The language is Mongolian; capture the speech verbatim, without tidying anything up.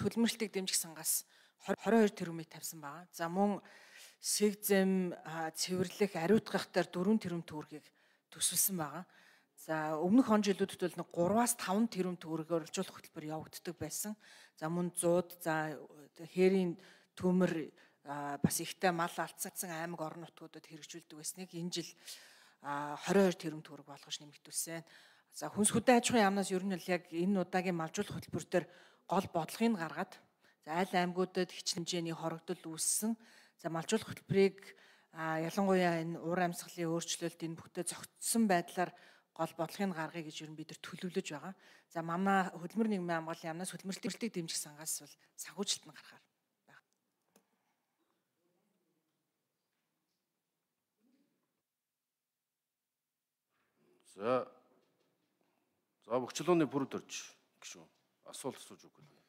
төлмөрлөлтийг дэмжих сангаас twenty-two тэрбумыг тавьсан байгаа. За мөн сэг зэм цэвэрлэх ариутгах дээр four тэрбум төгрөгийг төсвөлсөн байгаа. За өмнөх он жилүүдэд бол нэг three-аас five тэрбум төгрөгөөр оржуулах хөтөлбөр явагддаг байсан. За мөн зууд, за хээрийн төмөр бас ихтэй мал алдсан аймаг орон нутгуудад хэрэгжүүлдэг байсныг энэ жил twenty-two тэрбум төгрөг болгож нэмэгдүүлсэн. За хүнс хөдөө аж ахуйн яамнаас ер нь л яг энэ удаагийн малжуулах хөтөлбөр дээр гол бодлогыг гаргаад за аль аймагуудад хичнээн хэмжээний хорогдол үүссэн. За малжуулах хөтөлбөрийг ялангуяа энэ уур амьсгалын өөрчлөлт энэ бүхтэй зохицсон байдлаар гол бодлогыг гаргая гэж ер нь бид нар төлөвлөж байгаа. За манай хөдөлмөр нийгмийн хамгааллын яамнаас хөдөлмөрлөлтийг дэмжих сангаас бол санхүүжилт нь гаргахаар байна. За за Бөхчлөөний бүрд орж гişүү асуулт асууж өгөх.